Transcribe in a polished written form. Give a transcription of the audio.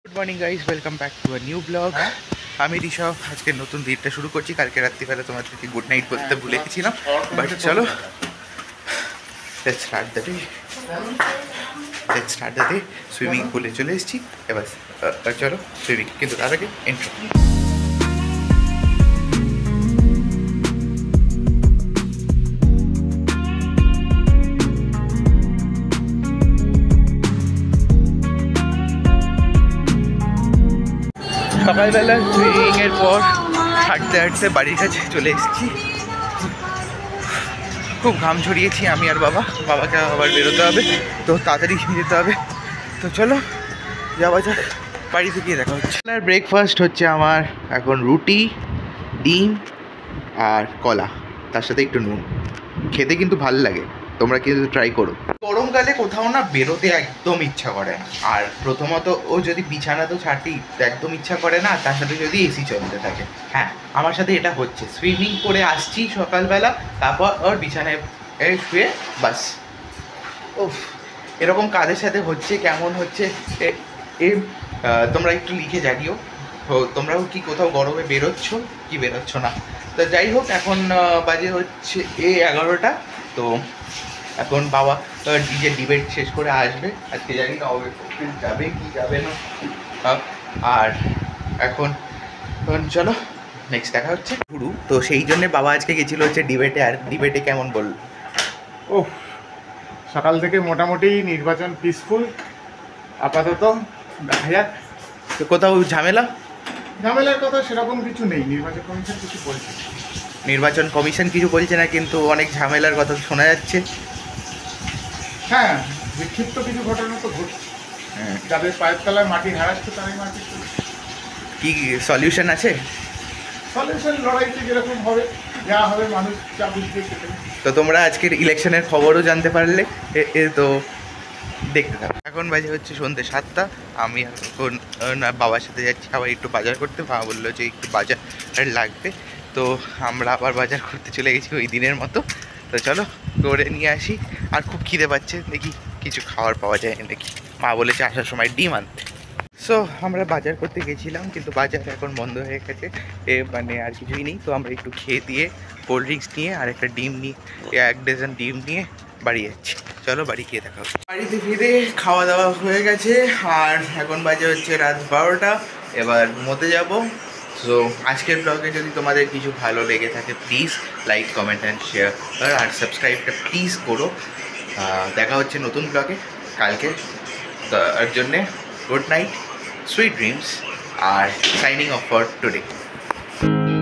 Good morning guys, welcome back to a new vlog. আমি ঋষভ। আজকে নতুন দিনটা শুরু করছি। কালকে রাত্রিবেলা তোমাদেরকে গুড নাইট বলতে ভুলে গেছিলাম, বাট চলো let's start the day. Swimming পুলে চলে এসেছি এবার। চলো সুইমিং, কিন্তু তার আগে এন্ট্রি। সকালবেলা সুইমিংয়ের পর হাঁটতে হাঁটতে বাড়ির কাছে চলে এসেছি। খুব ঘাম ঝরিয়েছি আমি আর বাবাকে আবার বেরোতে হবে, তো তাড়াতাড়ি যেতে হবে। তো চলো যাওয়া যাক, বাড়িতে গিয়ে দেখা হচ্ছে। আর ব্রেকফাস্ট হচ্ছে আমার এখন রুটি, ডিম আর কলা, তার সাথে একটু নুন। খেতে কিন্তু ভালো লাগে, তোমরা কিন্তু ট্রাই করো। গরমকালে কোথাও না বেরোতে একদম ইচ্ছা করে না, আর প্রথমত ও যদি বিছানা তো ছাড়তেই একদম ইচ্ছা করে না, তার সাথে যদি এসি চলতে থাকে। হ্যাঁ, আমার সাথে এটা হচ্ছে। সুইমিং করে আসছি সকালবেলা, তারপর ওর বিছানায় শুয়ে বাস। ওফ, এরকম কাদের সাথে হচ্ছে, কেমন হচ্ছে তোমরা একটু লিখে জানিও। তো তোমরাও কি কোথাও গরমে বেরোচ্ছ কি বেরোচ্ছ না? তো যাই হোক, এখন বাজে হচ্ছে 11টা। তো এখন বাবা নিজের ডিবেট শেষ করে আসবে। আজকে জানি না যাবে কি যাবে না। আর এখন চলো নেক্সট দেখা হচ্ছে শুরু। তো সেই জন্যে বাবা আজকে গেছিলো হচ্ছে ডিবেটে। আর ডিবেটে কেমন বল? ও, সকাল থেকে মোটামুটি নির্বাচন পিসফুল আপাতত। দেখা যাক। তো কোথাও ঝামেলা? ঝামেলার কথা সেরকম কিছু নেই, নির্বাচন কমিশন কিছু বলছে। নির্বাচন কমিশন কিছু বলছে না, কিন্তু অনেক ঝামেলার কথা শোনা যাচ্ছে। হ্যাঁ, বিক্ষিপ্ত কিছু ঘটনা তো ঘটছে। যাদের পায়ের তলায় মাটি হারাচ্ছে তারাই মাটি কি সলিউশন আছে? সলিউশন লড়াইতে যেরকম হবে, যা হবে মানুষ যা বুঝবে সেটা। তো তোমরা আজকের ইলেকশনের খবরও জানতে পারলে। তো দেখতে থাকো। এখন বাজে হচ্ছে সন্ধ্যে 7টা। আমি এখন বাবার সাথে যাচ্ছি আবার একটু বাজার করতে। বাবা বললো যে একটু বাজার লাগবে, তো আমরা আবার বাজার করতে চলে গেছি ওই দিনের মতো। তো চলো করে নিয়ে আসি। আর খুব খিদে পাচ্ছে, দেখি কিছু খাবার পাওয়া যায় নাকি। মা বলেছে আসার সময় ডিম আনতে। সো আমরা বাজার করতে গেছিলাম, কিন্তু বাজার এখন বন্ধ হয়ে গেছে, মানে আর কিছুই নেই। তো আমরা একটু খেয়ে দিয়ে কোল্ড ড্রিঙ্কস নিয়ে আর একটা ডিম নিয়ে, 1 ডজন ডিম নিয়ে বাড়ি যাচ্ছি। চলো বাড়ি গিয়ে দেখা হচ্ছে। বাড়িতে ফিরে খাওয়া দাওয়া হয়ে গেছে, আর এখন বাজে হচ্ছে রাত 12টা। এবার ঘুমোতে যাব। সো আজকের ব্লগে যদি তোমাদের কিছু ভালো লেগে থাকে, please like, comment and share, আর সাবস্ক্রাইবটা প্লিজ করো। দেখা হচ্ছে নতুন ব্লগে কালকে। তার জন্যে good night, sweet dreams, are signing off for today.